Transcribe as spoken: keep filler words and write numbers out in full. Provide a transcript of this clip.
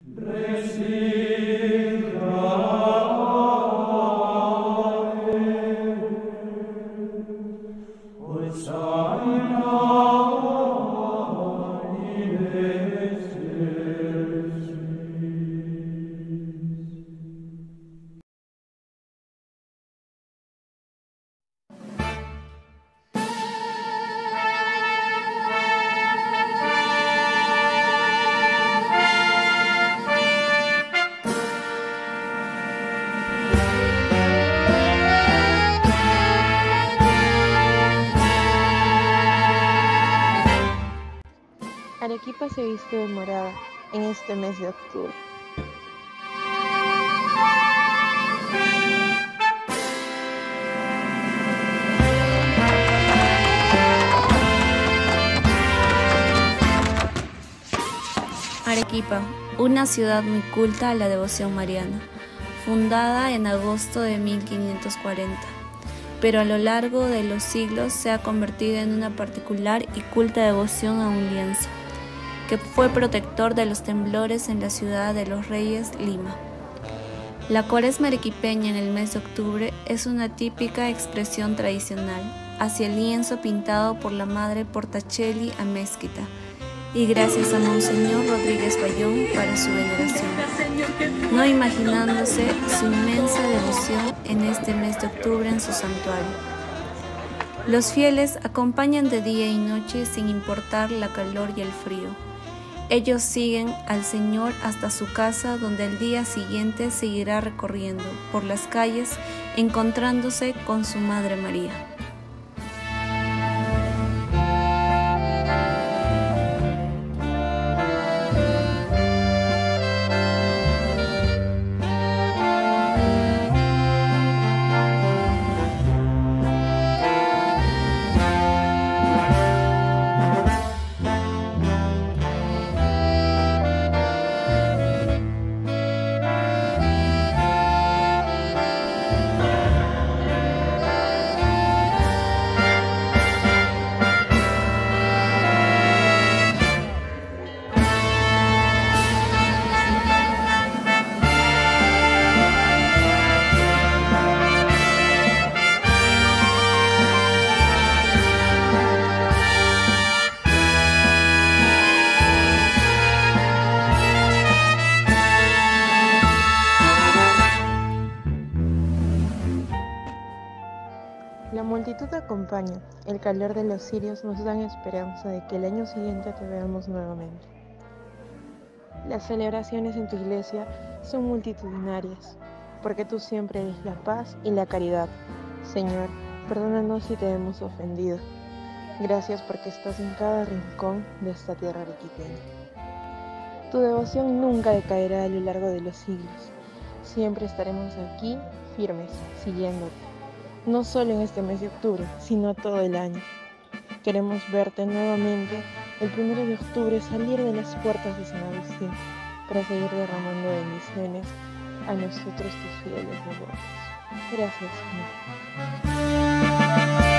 Arequipa se viste de morada en este mes de octubre. Arequipa, una ciudad muy culta a la devoción mariana, fundada en agosto de mil quinientos cuarenta, pero a lo largo de los siglos se ha convertido en una particular y culta devoción a un lienzo, que fue protector de los temblores en la ciudad de los Reyes, Lima. La cuaresma arequipeña en el mes de octubre es una típica expresión tradicional hacia el lienzo pintado por la madre Portacelli Amezquita, y gracias a Monseñor Rodríguez Bayón para su veneración, no imaginándose su inmensa devoción en este mes de octubre en su santuario. Los fieles acompañan de día y noche sin importar la calor y el frío. Ellos siguen al Señor hasta su casa, donde al día siguiente seguirá recorriendo por las calles, encontrándose con su Madre María. La multitud acompaña, el calor de los cirios nos dan esperanza de que el año siguiente te veamos nuevamente. Las celebraciones en tu iglesia son multitudinarias, porque tú siempre eres la paz y la caridad. Señor, perdónanos si te hemos ofendido. Gracias porque estás en cada rincón de esta tierra arequipeña. Tu devoción nunca decaerá a lo largo de los siglos. Siempre estaremos aquí, firmes, siguiéndote. No solo en este mes de octubre, sino todo el año. Queremos verte nuevamente el primero de octubre salir de las puertas de San Agustín para seguir derramando bendiciones a nosotros tus fieles devotos. Gracias, Señor.